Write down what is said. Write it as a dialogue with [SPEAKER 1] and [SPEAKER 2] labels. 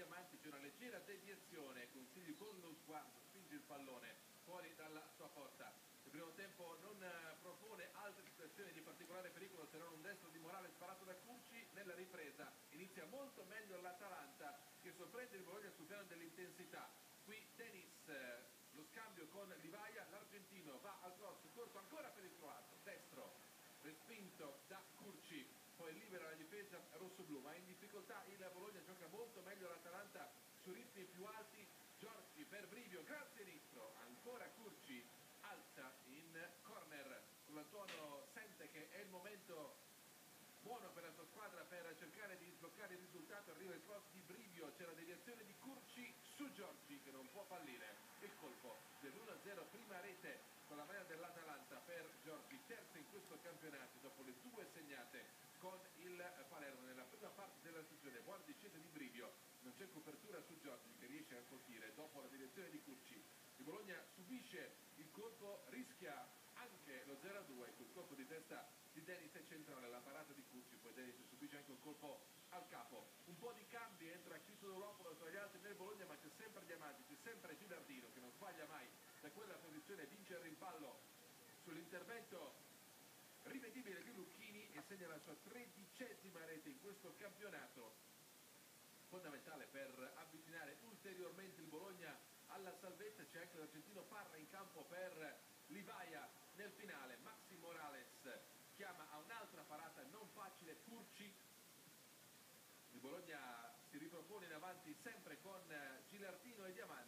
[SPEAKER 1] Diamanti, c'è una leggera deviazione, consigli con lo sguardo, spinge il pallone fuori dalla sua porta. Il primo tempo non propone altre situazioni di particolare pericolo se non un destro di Morale sparato da Curci. Nella ripresa inizia molto meglio l'Atalanta che sorprende il Bologna sul piano dell'intensità. Qui Denis, lo scambio con Livaia, l'argentino va al cross, corto ancora per il croato, destro, respinto da Curci, poi libera la difesa rossoblù, ma in difficoltà il Bologna, gioca molto meglio l'Atalanta su ritmi più alti. Giorgi per Brivio, gran sinistro, ancora Curci, alza in corner, sull'Antuono sente che è il momento buono per la sua squadra per cercare di sbloccare il risultato. Arriva il cross di Brivio, c'è la deviazione di Curci su Giorgi che non può fallire. Il colpo dell'1-0, prima rete con la maglia dell'Atalanta per Giorgi, terza in questo campionato dopo le due segnate con il Palermo nella prima parte della stagione. Buona discesa di Brivio, non c'è copertura su Giorgi che riesce a colpire dopo la direzione di Curci. Il Bologna subisce il colpo, rischia anche lo 0-2 col colpo di testa di Denis è centrale, la parata di Curci, poi Denis subisce anche un colpo al capo. Un po' di cambi, entra Crisolopulos tra gli altri nel Bologna, ma c'è sempre Diamanti, c'è sempre Gilardino che non sbaglia mai da quella posizione, vince il rimpallo sull'intervento rivedibile di Lucchini e segna la sua 13ª rete in questo campionato, fondamentale per avvicinare ulteriormente il Bologna alla salvezza. C'è anche l'argentino Parra in campo per Livaia nel finale. Maxi Morales chiama a un'altra parata non facile Curci. Il Bologna si ripropone in avanti sempre con Gilardino e Diamanti.